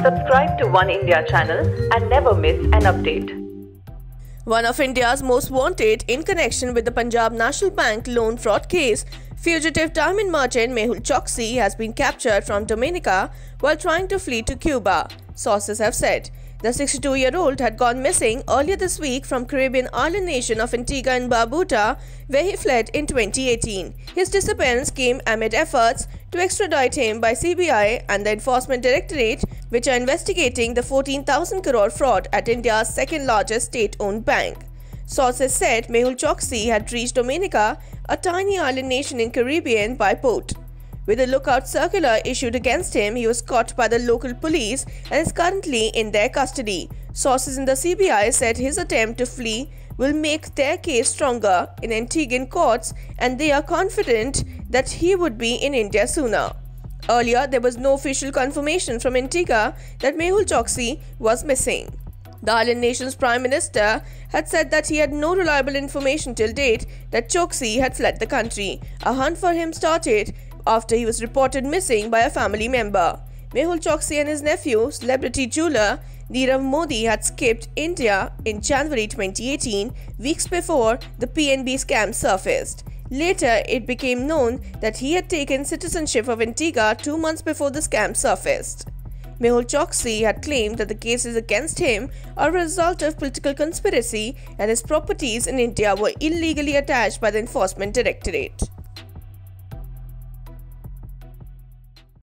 Subscribe to One India channel and never miss an update. One of India's most wanted in connection with the Punjab National Bank loan fraud case, fugitive diamond merchant Mehul Choksi has been captured from Dominica while trying to flee to Cuba, sources have said. The 62-year-old had gone missing earlier this week from Caribbean island nation of Antigua and Barbuda, where he fled in 2018. His disappearance came amid efforts to extradite him by CBI and the Enforcement Directorate, which are investigating the 14,000 crore fraud at India's second-largest state-owned bank. Sources said Mehul Choksi had reached Dominica, a tiny island nation in Caribbean, by boat. With a lookout circular issued against him, he was caught by the local police and is currently in their custody. Sources in the CBI said his attempt to flee will make their case stronger in Antiguan courts, and they are confident that he would be in India sooner. Earlier, there was no official confirmation from Antigua that Mehul Choksi was missing. The island nation's Prime Minister had said that he had no reliable information till date that Choksi had fled the country. A hunt for him started after he was reported missing by a family member. Mehul Choksi and his nephew, celebrity jeweler Nirav Modi, had skipped India in January 2018, weeks before the PNB scam surfaced. Later, it became known that he had taken citizenship of Antigua 2 months before the scam surfaced. Mehul Choksi had claimed that the cases against him are a result of political conspiracy and his properties in India were illegally attached by the Enforcement Directorate.